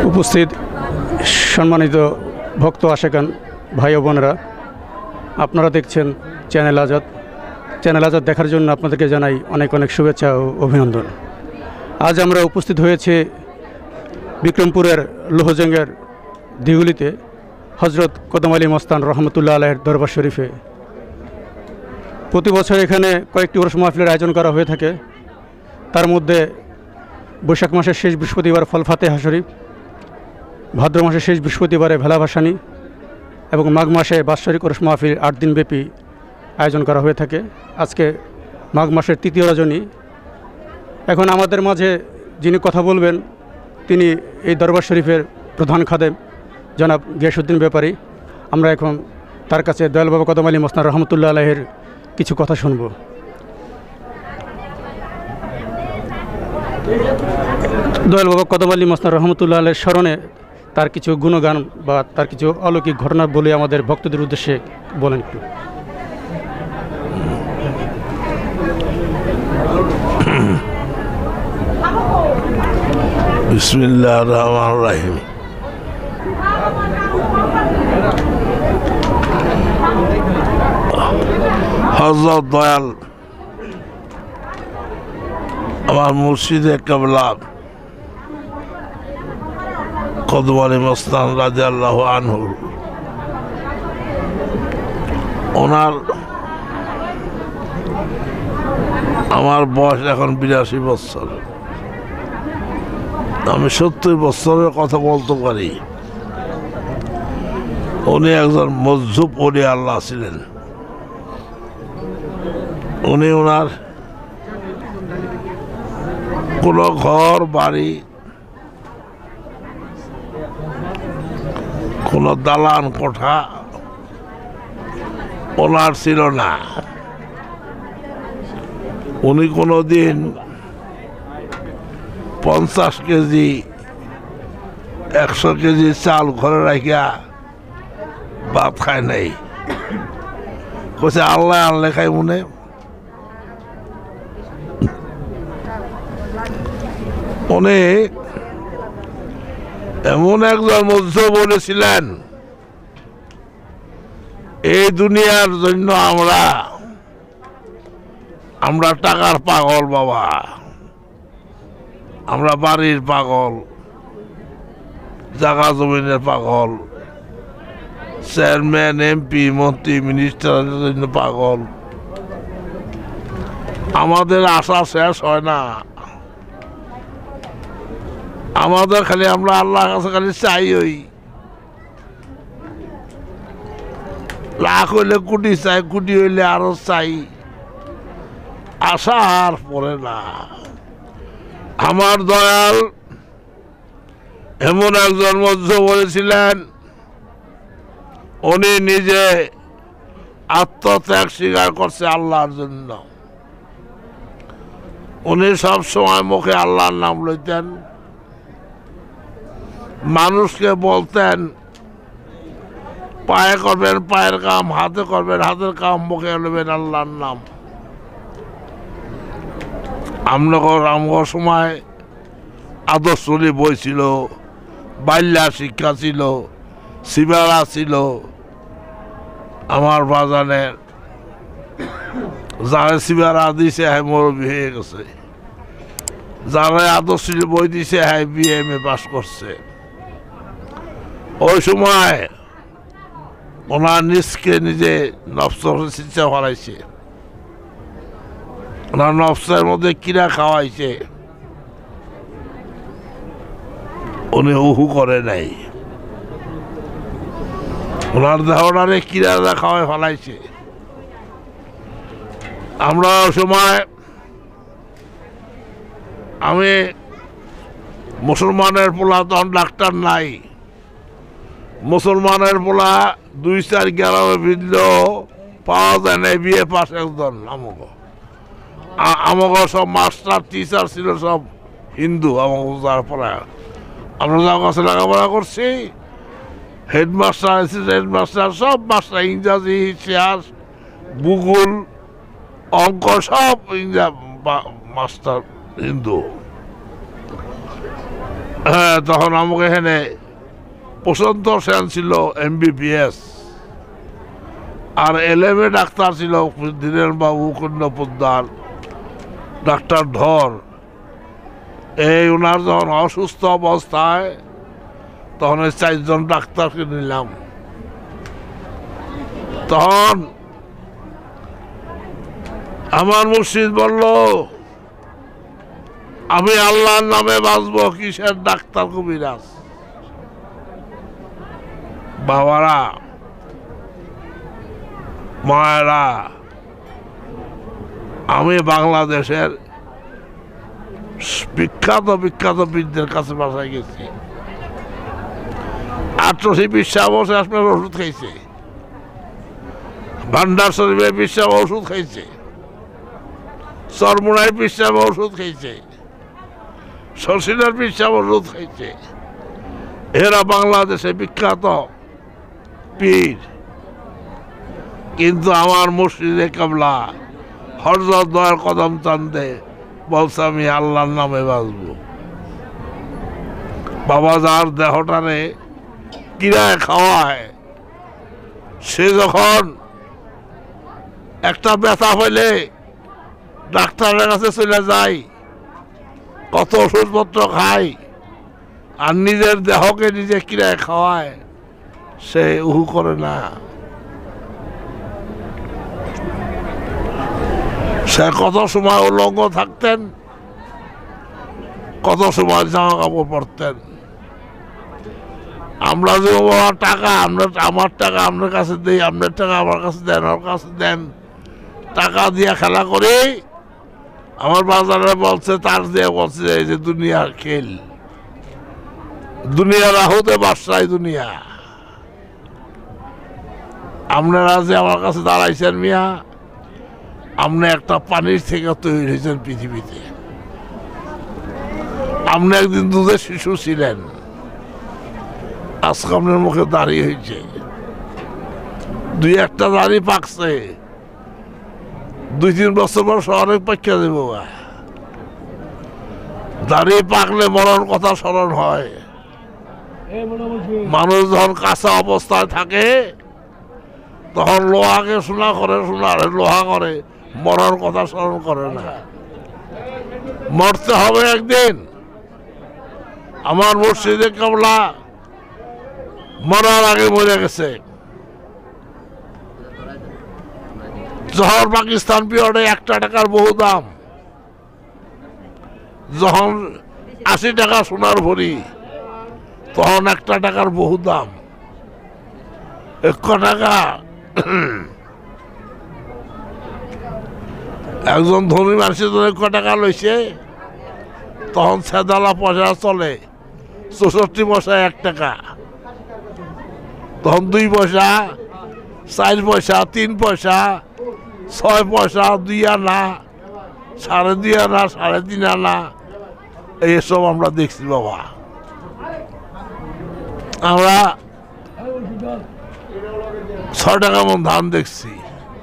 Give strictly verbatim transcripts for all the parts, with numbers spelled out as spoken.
উপস্থিত সম্মানিত ভক্ত আশেকান ভাই ও বোনেরা, আপনারা দেখছেন চ্যানেল আজাদ। চ্যানেল আজাদ দেখার জন্য আপনাদেরকে জানাই অনেক অনেক শুভেচ্ছা ও অভিনন্দন। আজ আমরা উপস্থিত হয়েছে বিক্রমপুরের লোহজঙ্গের দিগুলিতে হজরত কদম আলী মস্তান রহমতুল্লাহ আলাইহির দরবার শরীফে। প্রতি বছর এখানে কয়েকটি ওরস মাহফিলের আয়োজন করা হয়ে থাকে। তার মধ্যে বৈশাখ মাসের শেষ বৃহস্পতিবার ফল ফাতেহা শরীফ, ভাদ্র মাসের শেষ বৃহস্পতিবারে ভেলা ভাসানি এবং মাঘ মাসে বাৎসরিক ওরস মাহফিল আট দিনব্যাপী আয়োজন করা হয়ে থাকে। আজকে মাঘ মাসের তৃতীয় রজনী। এখন আমাদের মাঝে যিনি কথা বলবেন তিনি এই দরবার শরীফের প্রধান খাদেম জনাব গিয়াসউদ্দিন ব্যাপারী। আমরা এখন তার কাছে দয়াল বাবা কদম আলী মস্তান রহমতুল্লাহ আলাইহির কিছু কথা শুনব। দয়াল বাবা কদম আলী মস্তান রহমতুল্লাহ আলাইহির স্মরণে তার কিছু গুণগান বা তার কিছু অলৌকিক ঘটনা বলে আমাদের ভক্তদের উদ্দেশ্যে বলেন একটু। বিসমিল্লাহির রহমানির রহিম। হযরত দয়াল আমার মুর্শিদে কেবলা কদম আলী মস্তান রাদিয়াল্লাহু আনহু, ওনার আমার বয়স এখন বিরাশি বছর। আমি সত্তর বছরের কথা বলতে পারি। উনি একজন মজজুব ওলি আল্লাহ ছিলেন। উনি ওনার কোনো ঘর বাড়ি, কোনো দালান কোঠা ওনার ছিল না। উনি কোনো দিন পঞ্চাশ কেজি একশো কেজি চাল ঘরে রাখিয়া ভাত খায় নাই। কইছে আল্লাহ আল্লাহ খাই মনে। উনি এমন একজন মজজুব বলেছিলেন, এই দুনিয়ার জন্য আমরা আমরা টাকার পাগল বাবা, আমরা বাড়ির পাগল, জায়গা জমিনের পাগল, চেয়ারম্যান এমপি মন্ত্রী মিনিস্টারের জন্য পাগল। আমাদের আশা শেষ হয় না। আমাদের খালি আমরা আল্লাহর কাছে খালি চাই, ওই লাখ হইলে কোটি চাই, কোটি হইলে আরো চাই, আশা আর পড়ে না। আমার দয়াল এমন একজন মজজুব বলেছিলেন, উনি নিজে আত্মত্যাগ স্বীকার করছে আল্লাহর জন্য। উনি সব সময় মুখে আল্লাহর নাম লইতেন, মানুষকে বলতেন পায়ে করবেন পায়ের কাম, হাতে করবেন হাতের কাম, মুখে লইবেন আল্লাহর নাম। আমনগর আমগর সময় আদর্শলী বই ছিল, বাল্যা শিক্ষা ছিল, সিবারা ছিল। আমার বাজানের যারা সিবারা দিছে হ্যাঁ মুরব্বী হয়ে গেছে, যারা আদর্শলী বই দিছে হ্যাঁ বি এম এ পাস করছে। ওই সময় ওনার নিজকে নিজে নফস চিকিৎসা হারাইছে। ওনার নফসের মধ্যে কিরা খাওয়াইছে, উনি উহু করে নাই। ওনার দেহটারে কিরা খাওয়াই ফেলাইছে। আমরা ওই সময়, আমি মুসলমানের পোলা, তখন ডাক্তার নাই, মুসলমানের পোলা দুই চার গ্রামে ভিড়লেও পাওয়া যায় না বিয়ে পাশ একজন। আমাকে আমাকে সব মাস্টার টিচার ছিল সব হিন্দু। আমাকে যার পড়া আমরা যার কাছে লেখাপড়া করছি, হেডমাস্টার হেডমাস্টার সব মাস্টার, ইংরাজি ইতিহাস ভূগোল অঙ্ক সব ইংরাজি মাস্টার হিন্দু। হ্যাঁ তখন আমাকে এখানে প্রশান্ত সেন ছিল এমবিবিএস, আর এলএমএ ডাক্তার ছিল ধীরেন বাবু, কন্যা পোদ্দার, ডাক্তার ধর। এই ওনার যখন অসুস্থ অবস্থায় তখন এই চারজন ডাক্তারকে নিলাম। তখন আমার মুর্শিদ বলল, আমি আল্লাহর নামে বাঁচবো, কিসের ডাক্তার কবিরাজ। বাবারা, মায়েরা, আমি বাংলাদেশের বিখ্যাত বিখ্যাত বীরদের কাছে বাসায় গেছি। আটশি বিশ্বাস বসে আপনার ওষুধ খাইছে, ভান্ডার শরীফে বিশ্বাস ওষুধ খাইছে, চরমুনায় বিশ্বাস ওষুধ খাইছে, শশীনার বিশ্বাস ওষুধ খাইছে। এরা বাংলাদেশে বিখ্যাত পীর। কিন্তু আমার মুর্শিদে কাবলা হযরত দয়ার কদম চান্দে বলছে আমি আল্লাহর নামে বাঁচব। বাবা যার দেহটারে কিরায় খাওয়ায়, সে যখন একটা ব্যথা হইলে ডাক্তারের কাছে চলে যায়, কত ওষুধপত্র খায়, আর নিজের দেহকে নিজে কিরায় খাওয়ায়, সে উহু করে না। সে কত সময় উলঙ্গ থাকতেন, কত সময় জামা কাপড় পরতেন। আমরা যে টাকা, আমরা আমার টাকা আপনার কাছে দিই, আপনার টাকা আমার কাছে দেন, ওর কাছে দেন, টাকা দিয়ে খেলা করি। আমার বাজারে বলছে, তার দিয়ে বলছে এই যে দুনিয়ার খেল, দুনিয়ার আহতে বাসায় দুনিয়া। আপনারা যে আমার কাছে দাঁড়াইছেন মিয়া, আপনি একটা পানির থেকে তৈরি হয়েছেন পৃথিবীতে। আপনি একদিন দুধের শিশু ছিলেন, আজকে আপনার মুখে দাঁড়িয়ে হয়েছে, দুই একটা দাড়ি পাকছে, দুই তিন বছর পর শহরে পাক্কা দেব। দাঁড়িয়ে পাকলে মরণ কথা স্মরণ হয়। মানুষ যখন কাঁচা অবস্থায় থাকে তখন লোহাকে শোনা করে, শোনা লোহা করে, মরার কথা স্মরণ করে না। মরতে হবে একদিন। আমার মুর্শিদে কাবলা মরার আগে মরে গেছে। যখন পাকিস্তান পিরিয়ডে একটা টাকার বহু দাম, যখন আশি টাকা সোনার ভরি, তখন একটা টাকার বহু দাম। এক টাকা একজন ধনী মানুষের জন্য এক টাকা লইছে, তখন ছেদালা পয়সা চলে চৌষট্টি পয়সায় এক টাকা, তখন দুই পয়সা, চার পয়সা, তিন পয়সা, ছয় পয়সা, দুই আনা, সাড়ে দুই আনা, সাড়ে তিন আনা, এইসব আমরা দেখছি বাবা। আমরা ছয় টাকা মন ধান দেখছি।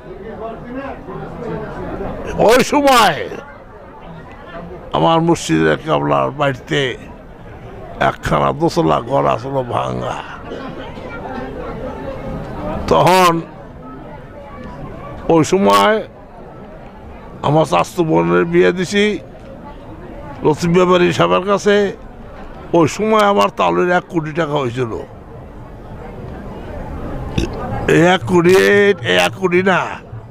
ওই সময় আমার মুর্শিদের কাবলার বাড়িতে একখানা দোতলা ঘর আসলো ভাঙ্গা। তখন ওই সময় আমার স্বাস্থ্য বোনের বিয়ে দিছি লতিফ ব্যাপারী সাহেবের কাছে। ওই সময় আমার তালের এক কোটি টাকা হয়েছিল। এক কোটি, এক কোটি না,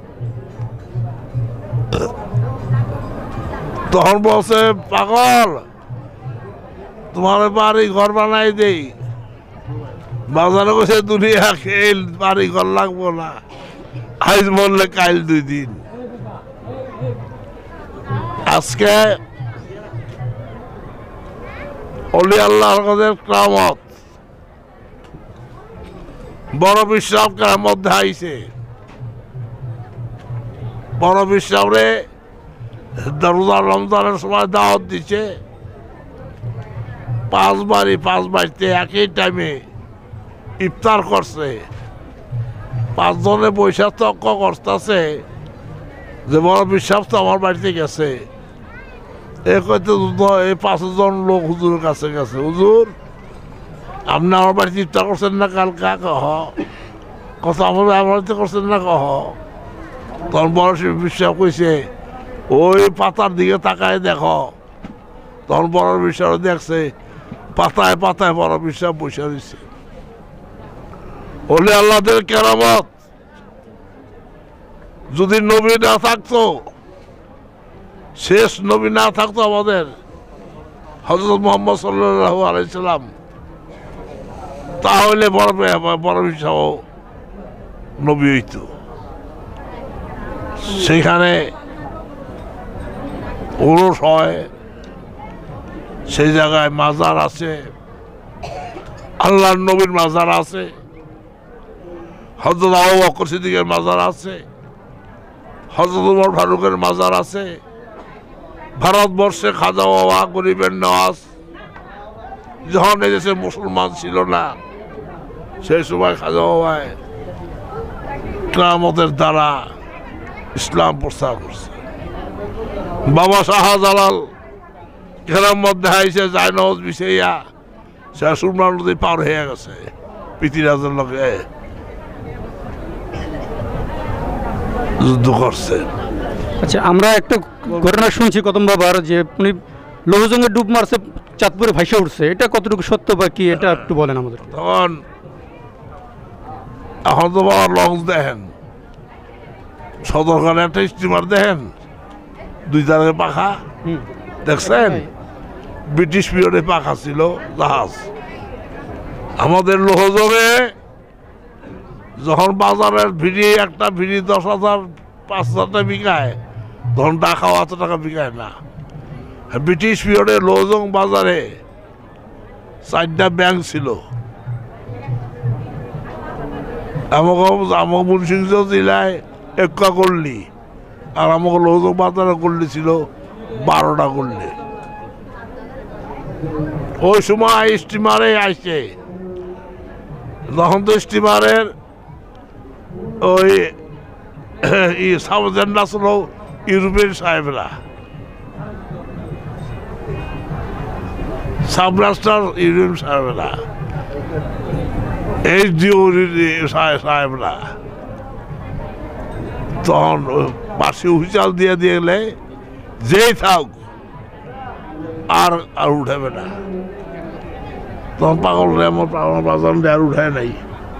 তখন বলছে পাগল তোমার বাড়ি ঘর বানাই দেই। বাজারে বসে দুনিয়া খেল, বাড়ি ঘর লাগবো না, আজ মরলে কাইল দুই দিন। আজকে অলি আল্লাহর কাছে কিয়ামত, বড় বিশ্রাম মধ্যে আইছে। বড় বিশ্রামে রোজা রমজানের সময় দাওয়াত দিচ্ছে, পাঁচ বাড়ি পাঁচ বাড়িতে একই টাইমে ইফতার করছে। পাঁচজনে বৈশাখ তর্ক করতেছে যে বড় বিশ্বাস তো আমার বাড়িতে গেছে, এ কইতে এই পাঁচজন লোক হুজুরের কাছে গেছে, হুজুর আপনি আমার বাড়িতে ইফতার করছেন না কালকা? কহ কথা আমার বাড়িতে করছেন না? কহ তখন বড় বিশ্বাস কইছে ওই পাতার দিকে তাকায় দেখো। তখন বড় বিশ্বাস দেখছে পাতায় পাতায় বড় বিশ্বাস বসে দিচ্ছে। ওলে আল্লাহদের কেরামত, যদি নবী না থাকতো, শেষ নবী না থাকতো আমাদের হযরত মুহাম্মদ সাল্লাল্লাহু আলাইহি সাল্লাম, তাহলে বড় বড় বিশ্বাস নবী হইত। সেখানে ওরস হয়, সেই জায়গায় মাজার আছে, আল্লাহর নবীর মাজার আছে, হযরত আবু বকর সিদ্দিকের মাজার আছে, হযরত ওমর ফারুকের মাজার আছে। ভারতবর্ষে খাজা বাবা গরিবের নওয়াজ যখন এদেশে মুসলমান ছিল না, সেই সময় খাজা বাবায় কেরামতের দ্বারা ইসলাম প্রচার করছে। বাবা শাহজালাল কেরামত দেখাইছে, জায়নওয়াজ বিছাইয়া সে সুরমা নদী পার হয়ে গেছে পৃথিবীরাজের লগে যুদ্ধ করছে। আচ্ছা, আমরা একটা ঘটনা শুনছি কদম বাবার, যে উনি লৌহজঙ্গে ডুব মারছে, চাঁদপুরে ভাইসা উঠছে, এটা কতটুকু সত্য বা কি, এটা একটু বলেন আমাদের। তখন এখন তো বাবা লঞ্চ দেখেন, সদরখানে একটা স্টিমার দেখেন, দুই তারের পাখা দেখছেন? ব্রিটিশ পিরিয়ডে পাখা ছিল জাহাজ। আমাদের লৌহজঙ্গে যখন বাজারের ভিড়ি একটা ভিড়ি দশ হাজার পাঁচ হাজার টাকা বিকায়, তখন টাকাও এত টাকা বিকায় না। ব্রিটিশ পিরিয়ডে লৌহজং বাজারে চারটা ব্যাংক ছিল। আমাকে আমার মুন্সিগঞ্জ জেলায় একটা গল্লি, আর আমাকে লৌহজং বাজারে গল্লি ছিল বারোটা গল্লি। ওই সময় স্টিমারে আসছে, তখন তো স্টিমারের ওই সাবজেন্ডা ছিল ইউরোপের সাহেবরা, সাবরাস্টার ইউরোপ সাহেবরা, এইচ ডিও সাহেবরা। তখন পাশে হুইচাল দিয়ে দিয়ে গেলে যেই থাক আর আর উঠাবে না। তখন পাগল রে আমার আমার বাজার আর উঠায় নাই।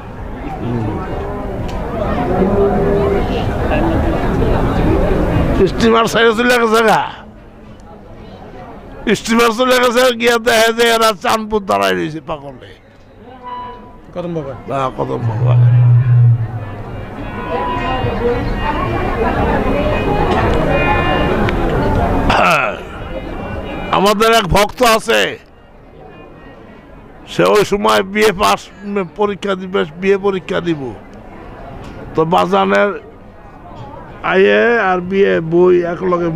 স্টিমার সাইডে চলে গেছে গা, স্টিমার চলে গেছে, গিয়ে দেখে যে এরা চাঁদপুর দাঁড়াই রয়েছে পাগলে। কদম বাবা, না কদম বাবা আমাদের এক ভক্ত আছে, সে ওই সময় বিয়ে পাস পরীক্ষা দিবে, বিয়ে পরীক্ষা দিব, তো বাজানের আইয়ে আর বিয়ে বই এক লগে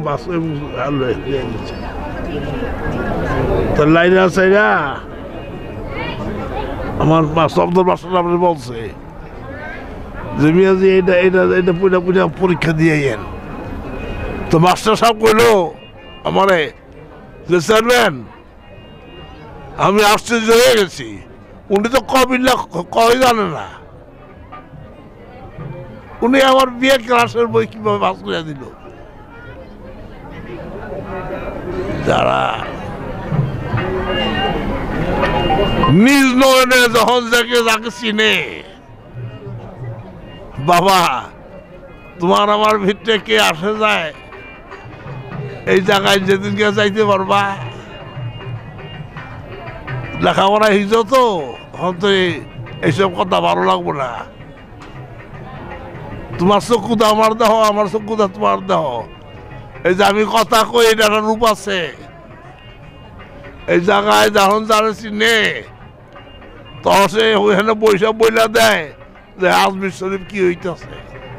তো লাইন আছে না। আমার শব্দ মাস্টার আপনি বলছে যে মিয়াজি এটা এটা এটা পুরা পুরা পরীক্ষা দিয়ে এন। তো মাস্টার সাহেব কইল আমারে যে স্যারম্যান আমি আশ্চর্য হয়ে গেছি, উনি তো কবিল্লা কই জানে না, উনি আমার বিয়ে ক্লাসের বই কিভাবে পাস করে দিল। যারা নিজ নয়নে যখন যাকে যাকে চিনে, বাবা তোমার আমার ভিতরে কে আসে যায়, এই জায়গায় যেদিনকে যাইতে পারবা, লেখাপড়া হিজ তো তখন তো এইসব কথা ভালো লাগবো না। তোমার চক্ষুদা আমার দেহ, আমার চক্ষুদা তোমার দেহ, এই যে আমি কথা কই এটা একটা রূপ আছে। এই জায়গায় যখন যারা চিনে তখন সে ওইখানে পয়সা বইলা দেয় যে আজমির শরীফ কি হইতেছে।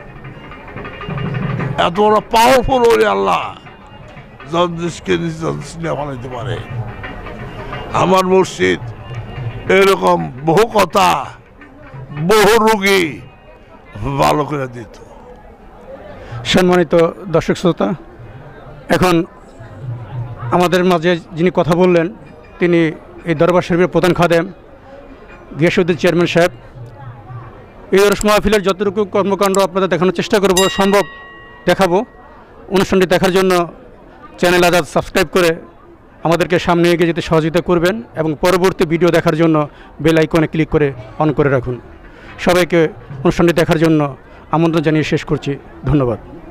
এত বড় পাওয়ারফুল ওরে আল্লাহ জন্দিসকে চিনে ফেলাইতে পারে। আমার মসজিদ এরকম বহু কথা বহু রুগী ভালো করে দিত। সম্মানিত দর্শক শ্রোতা, এখন আমাদের মাঝে যিনি কথা বললেন তিনি এই দরবার শরীফের প্রধান খাদেম গিয়াসউদ্দিন চেয়ারম্যান সাহেব। এই ওরস মাহফিলের যতটুকু কর্মকাণ্ড আপনাদের দেখানোর চেষ্টা করব, সম্ভব দেখাবো। অনুষ্ঠানটি দেখার জন্য চ্যানেল আজাদ সাবস্ক্রাইব করে আমাদেরকে সামনে এগিয়ে যেতে সহযোগিতা করবেন এবং পরবর্তী ভিডিও দেখার জন্য বেল আইকনে ক্লিক করে অন করে রাখুন। সবাইকে অনুষ্ঠানটি দেখার জন্য আমন্ত্রণ জানিয়ে শেষ করছি। ধন্যবাদ।